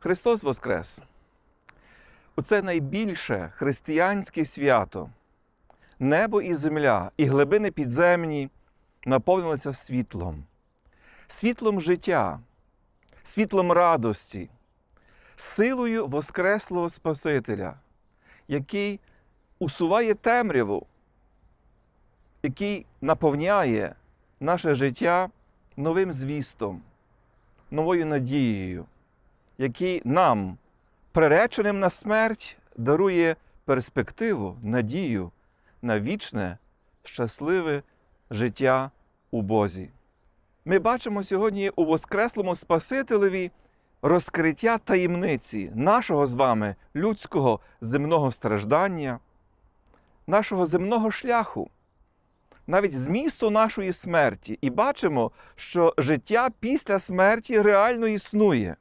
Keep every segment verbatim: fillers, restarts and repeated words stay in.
Христос Воскрес! У це найбільше християнське свято. Небо і земля, і глибини підземні наповнилися світлом. Світлом життя, світлом радості, силою Воскреслого Спасителя, який усуває темряву, який наповняє наше життя новим звістом, новою надією, який нам, приреченим на смерть, дарує перспективу, надію на вічне, щасливе життя у Бозі. Ми бачимо сьогодні у Воскреслому Спасителеві розкриття таємниці нашого з вами людського земного страждання, нашого земного шляху, навіть змісту нашої смерті. І бачимо, що життя після смерті реально існує.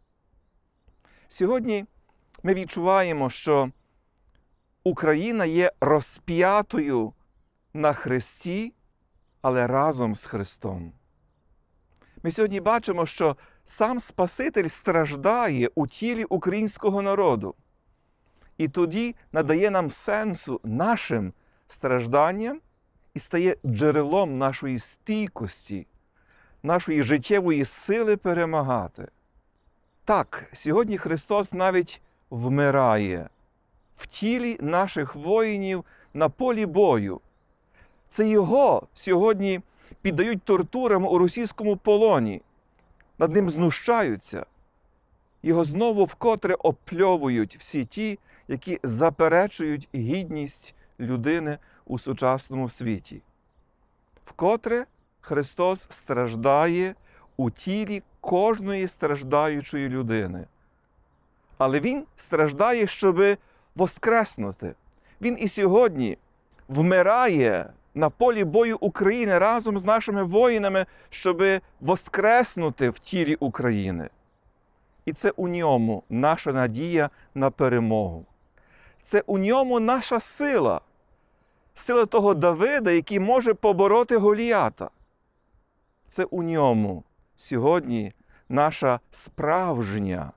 Сьогодні ми відчуваємо, що Україна є розп'ятою на хресті, але разом з Христом. Ми сьогодні бачимо, що сам Спаситель страждає у тілі українського народу. І тоді надає нам сенсу нашим стражданням і стає джерелом нашої стійкості, нашої життєвої сили перемагати. Так, сьогодні Христос навіть вмирає в тілі наших воїнів на полі бою. Це Його сьогодні піддають тортурам у російському полоні. Над ним знущаються. Його знову вкотре опльовують всі ті, які заперечують гідність людини у сучасному світі. Вкотре Христос страждає у тілі кожної страждаючої людини. Але Він страждає, щоб воскреснути. Він і сьогодні вмирає на полі бою України разом з нашими воїнами, щоб воскреснути в тілі України. І це у ньому наша надія на перемогу. Це у ньому наша сила. Сила того Давида, який може побороти Голіата. Це у ньому сьогодні наша справжня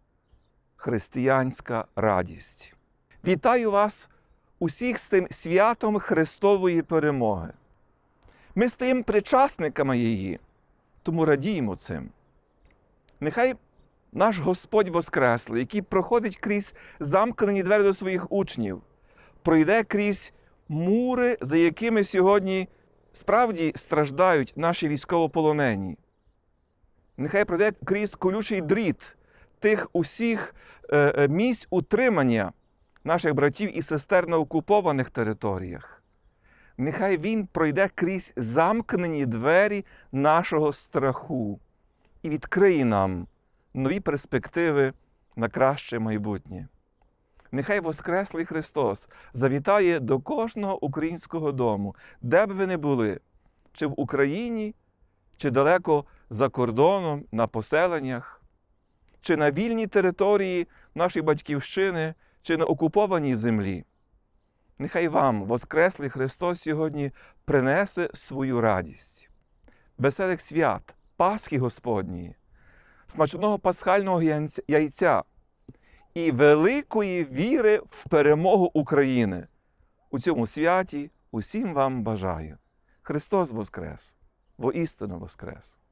християнська радість. Вітаю вас усіх з тим святом Христової перемоги. Ми стаємо причасниками її, тому радіємо цим. Нехай наш Господь Воскреслий, який проходить крізь замкнені двері до своїх учнів, пройде крізь мури, за якими сьогодні справді страждають наші військовополонені. Нехай пройде крізь колючий дріт тих усіх е, місць утримання наших братів і сестер на окупованих територіях. Нехай Він пройде крізь замкнені двері нашого страху і відкриє нам нові перспективи на краще майбутнє. Нехай Воскреслий Христос завітає до кожного українського дому, де б ви не були, чи в Україні, чи далеко за кордоном, на поселеннях, чи на вільній території нашої батьківщини, чи на окупованій землі. Нехай вам Воскреслий Христос сьогодні принесе свою радість. Веселих свят, Пасхи Господньої, смачного пасхального яйця і великої віри в перемогу України. У цьому святі усім вам бажаю. Христос Воскрес! Воістину Воскрес!